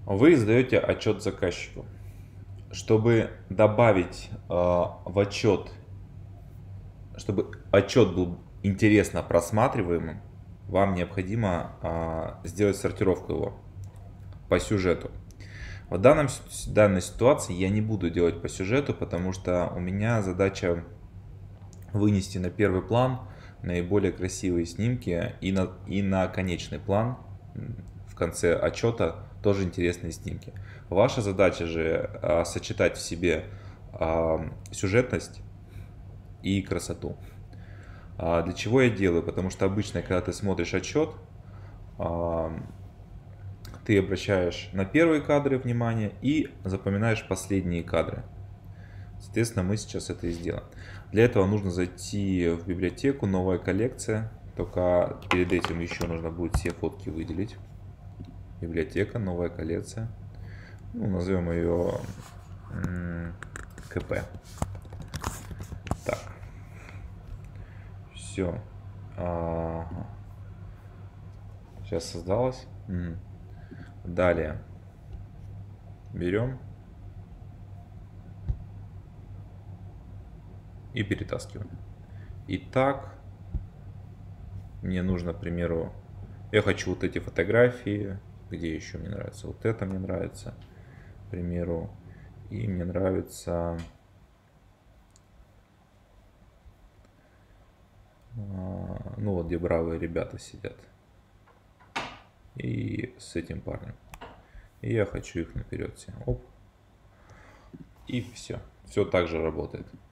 Вы издаете отчет заказчику. Чтобы добавить в отчет, чтобы отчет был интересно просматриваемым, вам необходимо сделать сортировку его по сюжету. В данной ситуации я не буду делать по сюжету, потому что у меня задача вынести на первый план наиболее красивые снимки и на конечный план в конце отчета тоже интересные снимки. Ваша задача же сочетать в себе сюжетность и красоту. Для чего я делаю? Потому что обычно, когда ты смотришь отчет, ты обращаешь на первые кадры внимание и запоминаешь последние кадры. Соответственно, мы сейчас это и сделаем. Для этого нужно зайти в библиотеку, новая коллекция. Только перед этим еще нужно будет все фотки выделить. Библиотека, новая коллекция. Ну, назовем ее КП. Так. Все. Сейчас создалось. Далее. Берем. И перетаскиваем. Итак, мне нужно, к примеру, я хочу вот эти фотографии, где еще мне нравится, вот это мне нравится, к примеру, и мне нравится ну вот где бравые ребята сидят и с этим парнем, и я хочу их наперед все, оп, и все так же работает.